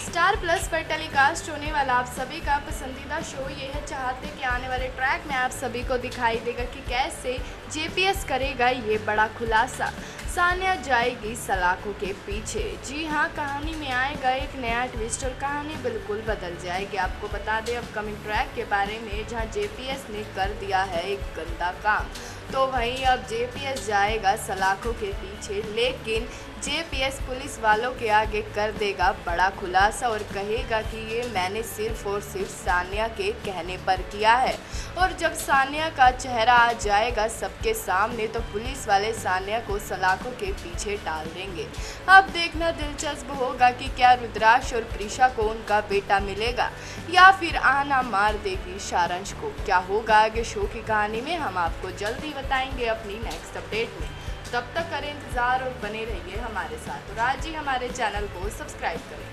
Star plus पर telecast होने वाला आप सभी का पसंदीदा शो ये है चाहते कि आने वाले ट्रैक में आप सभी को दिखाई देगा कि कैसे जेपीएस करेगा ये बड़ा खुलासा। सानिया जाएगी सलाखों के पीछे। जी हाँ, कहानी में आएगा एक नया ट्विस्ट और कहानी बिल्कुल बदल जाएगी। आपको बता दें अपकमिंग ट्रैक के बारे में, जहाँ जेपीएस ने कर दिया है एक गंदा काम, तो वहीं अब जेपीएस जाएगा सलाखों के पीछे, लेकिन जेपीएस पुलिस वालों के आगे कर देगा बड़ा खुलासा और कहेगा कि ये मैंने सिर्फ और सिर्फ सानिया के कहने पर किया है। और जब सानिया का चेहरा आ जाएगा सबके सामने तो पुलिस वाले सानिया को सलाखों के पीछे डाल देंगे। अब देखना दिलचस्प होगा कि क्या रुद्राक्ष और प्रीशा को उनका बेटा मिलेगा या फिर आना मार देगी सारंश को। क्या होगा आगे शो की कहानी में, हम आपको जल्दी बताएंगे अपनी नेक्स्ट अपडेट में। तब तक करें इंतज़ार और बने रहिए हमारे साथ और आज ही हमारे चैनल को सब्सक्राइब करें।